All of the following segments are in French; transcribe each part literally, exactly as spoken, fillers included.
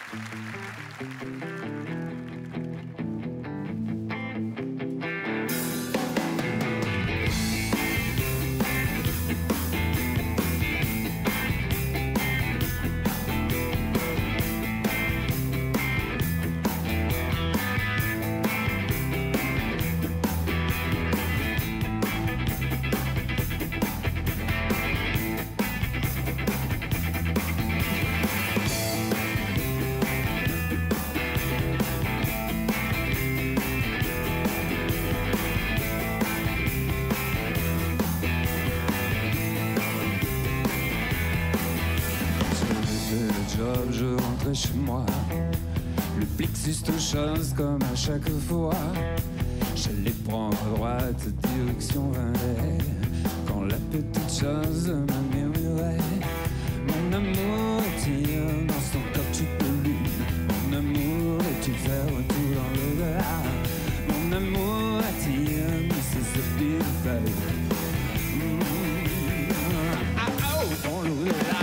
Je rentrais chez moi, le plexus de choses comme à chaque fois. J'allais prendre à droite, direction Vendée, quand la petite chose me murmurait: mon amour, tire dans son corps tu pollues. Mon amour, tu fais retour dans l'au-delà. Mon amour, attire, mais c'est ce qu'il fait. Mmh. Ah oh, dans l'au-delà.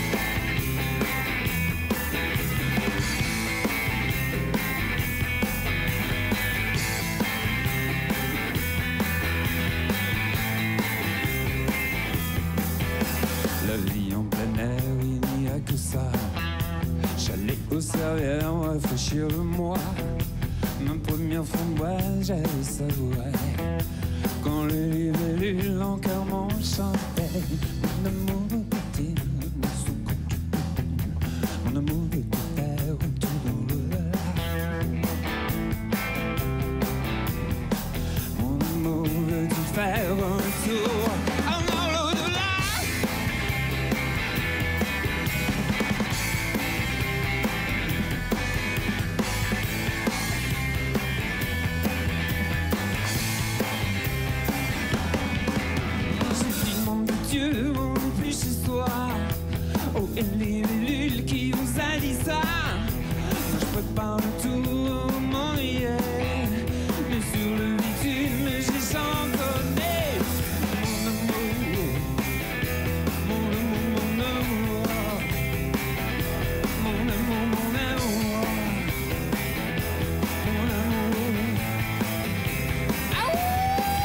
La vie en plein air, il n'y a que ça. J'allais au Servière rafraîchir le mois. Ma première framboise, j'allais savourer quand les libellules en cœur m'en chantaient. Mon amour petit, mon amour veut tout faire autour de l'au-delà. Mon amour veut tout faire autour. Dieu, on n'est plus chez soi. Oh, et les libellules qui vous a dit ça. Je prépare le tour, m'en riait. Mais sur le bitume, j'ai chantonné. Mon amour, mon amour, mon amour. Mon amour, mon amour. Mon amour. Ah ouais!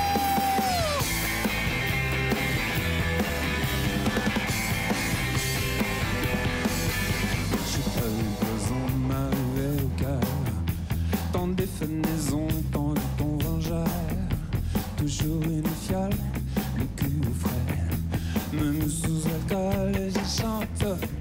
Tant des fenaisons, tant de ton vengeur. Toujours une fiole, le cul au frais. Même sous alcool, je chante.